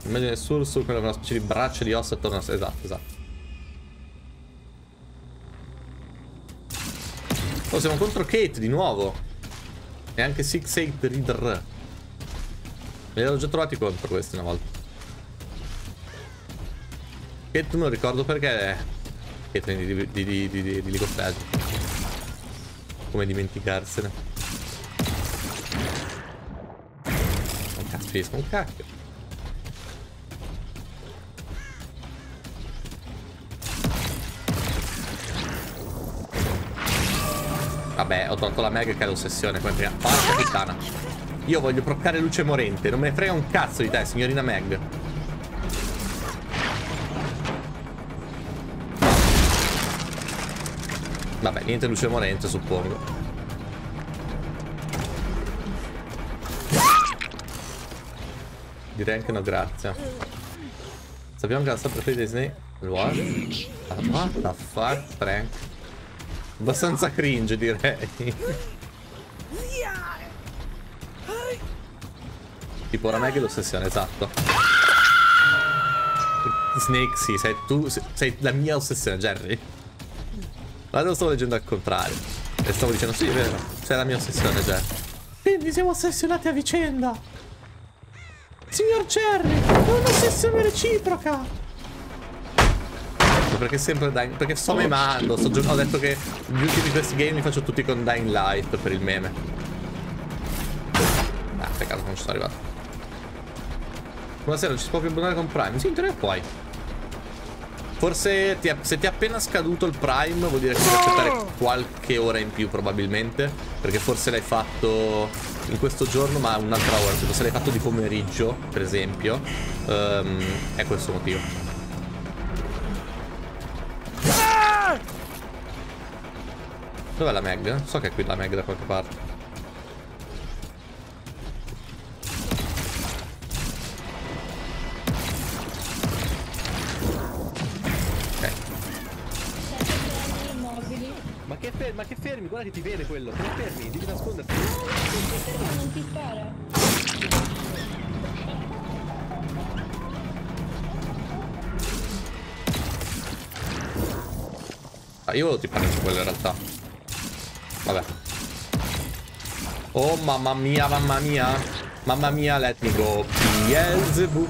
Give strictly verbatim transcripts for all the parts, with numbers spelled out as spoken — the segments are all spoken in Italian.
Immagine il surso, quello con una specie di braccia di ossa attorno a sé. Esatto, esatto. Oh, siamo contro Kate di nuovo. E anche Six Eight Reader. Me li ero già trovati contro questi una volta. Kate non ricordo perché. Kate di, di, di, di, di, di League of Legends. Come dimenticarsene. Non caspisco un cacchio. Vabbè, ho tolto la Meg che è l'ossessione come prima. Porca puttana. Io voglio proccare luce morente. Non me ne frega un cazzo di te, signorina Meg. Vabbè, niente luce morente, suppongo. Direi anche no, grazie. Sappiamo che la sua preferita di Snake. What? What the fuck, Frank? Abbastanza cringe, direi. Tipo ora Meg è l'ossessione, esatto. Snake, sì, sei tu, sei la mia ossessione, Jerry. Ma lo stavo leggendo al contrario. E stavo dicendo, sì, è vero, sei la mia ossessione, Jerry. Quindi siamo ossessionati a vicenda. Signor Jerry, è un'ossessione reciproca. Perché sempre Dying... Perché sto memando, sto ho detto che gli ultimi di questi game li faccio tutti con Dying Light per il meme. Ah, peccato che non ci sono arrivato. Buonasera, non ci si può più abbonare con Prime? Sì, in teoria puoi. Forse ti è... se ti è appena scaduto il Prime vuol dire che devi aspettare qualche ora in più probabilmente. Perché forse l'hai fatto in questo giorno ma un'altra ora. Tipo se l'hai fatto di pomeriggio, per esempio, um, è questo motivo. Dov'è la Meg? So che è qui la Meg da qualche parte. Ok. Ma che fermi, ma che fermi? Guarda che ti vede quello. Che fermi? Devi nasconderti. No, no, non ti spara. Ah, io ti parlo su quello in realtà. Vabbè. Oh mamma mia, mamma mia. Mamma mia, let me go. Beelzebub.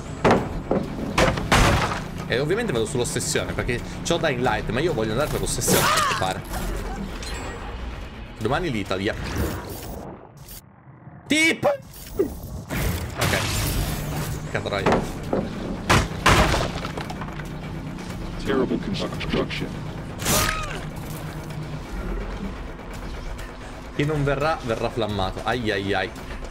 E ovviamente vado sull'ossessione perché c'ho Dying Light, ma io voglio andare per l'ossessione a fare. Domani l'Italia. Tip. Ok. Cadrò io. Terrible construction. Chi non verrà, verrà flammato. Ai ai ai.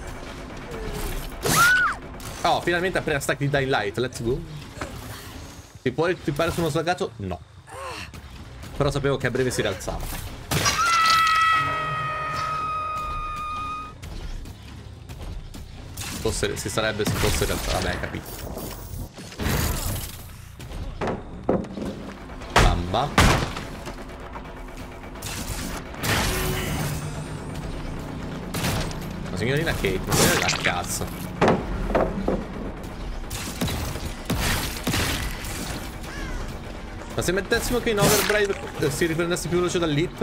Oh, finalmente appena stack di Dying Light. Let's go. Ti puoi equipare su uno slagato? No. Però sapevo che a breve si rialzava. Fosse, si sarebbe se fosse rialzato. Vabbè, capito. Bamba. Signorina Kate, ma sei la cazzo. Ma se mettessimo che in Overdrive eh, si riprendesse più veloce dall'hit?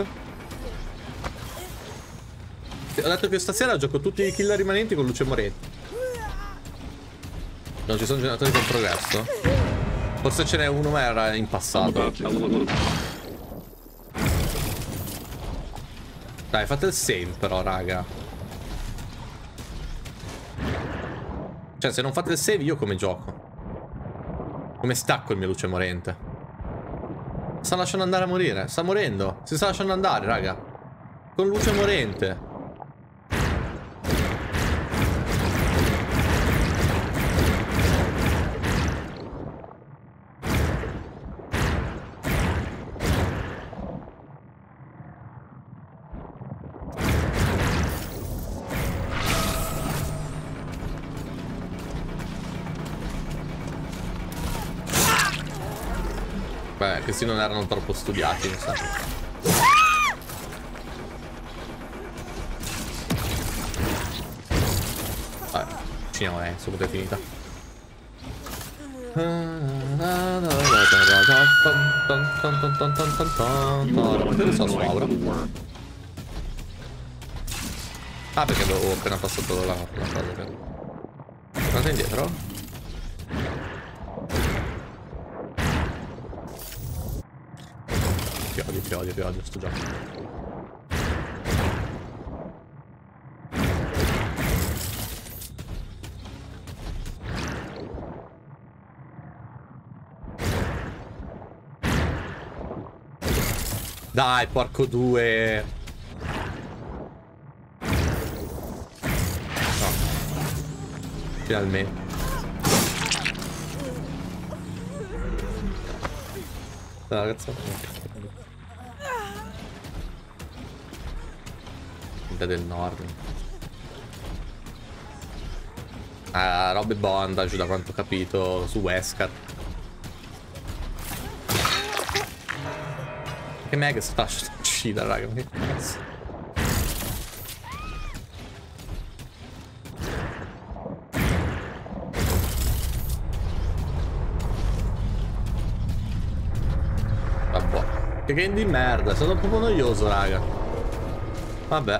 Ho detto che stasera gioco tutti i killer rimanenti con luce morente. Non ci sono generatori con progresso? Forse ce n'è uno ma era in passato. Dai, fate il save però, raga. Cioè, se non fate il save, io come gioco? Come stacco il mio luce morente? Sta lasciando andare a morire. Sta morendo. Si sta lasciando andare, raga. Con luce morente. Beh, questi non erano troppo studiati, mi sa. Vabbè, finiamo, eh, subito è finita. Perché so su Aura? Ah, perché avevo appena passato la, la cosa. Guarda indietro. Ti odio, ti odio, ti odio sto gioco. Dai, porco due. No. Finalmente. No, ragazzi. Punta del nord. Ah, robe bondage da quanto ho capito su Wesker. Che mega sta uscita, raga, che cazzo. Vabbè. Che game di merda, è stato proprio noioso, raga. Vabbè.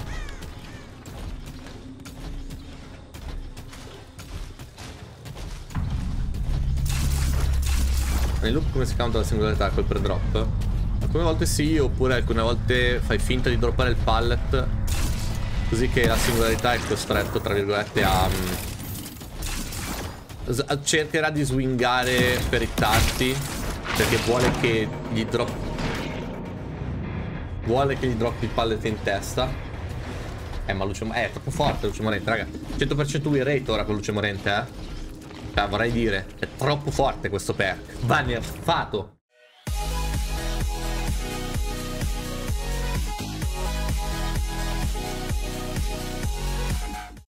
Nel loop come si counta la singolarità col pre-drop? Alcune volte sì, oppure alcune volte fai finta di droppare il pallet, così che la singolarità è costretto, tra virgolette, a... a cercherà di swingare per hittarti, perché vuole che gli drop... vuole che gli droppi il pallet in testa. Eh, ma Luce... Eh, è troppo forte Luce Morente, raga. cento per cento win rate ora con Luce Morente, eh. Cioè, vorrei dire, è troppo forte questo perk. Va nerfato.